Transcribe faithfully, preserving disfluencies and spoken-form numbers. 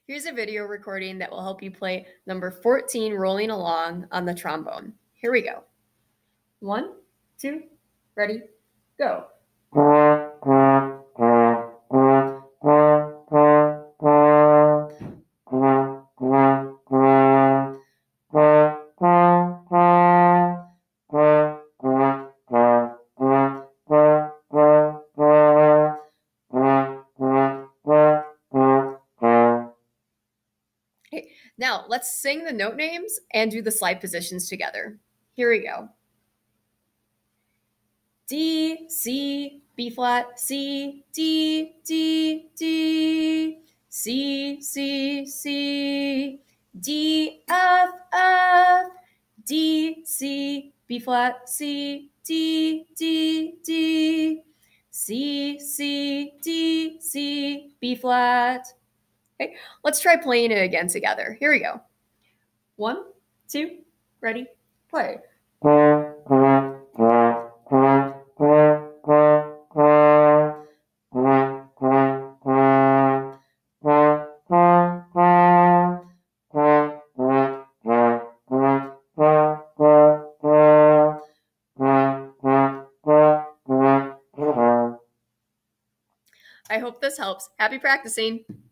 Here's a video recording that will help you play number fourteen, Rolling Along, on the trombone. Here we go. One, two, ready, go. Okay, now let's sing the note names and do the slide positions together. Here we go. D, C, B flat, C, D, D, D, C, C, C, D, F, F, D, C, B flat, C, D, D, D, C, C, D, C, B flat. Okay, let's try playing it again together. Here we go. One, two, ready, play. I hope this helps. Happy practicing.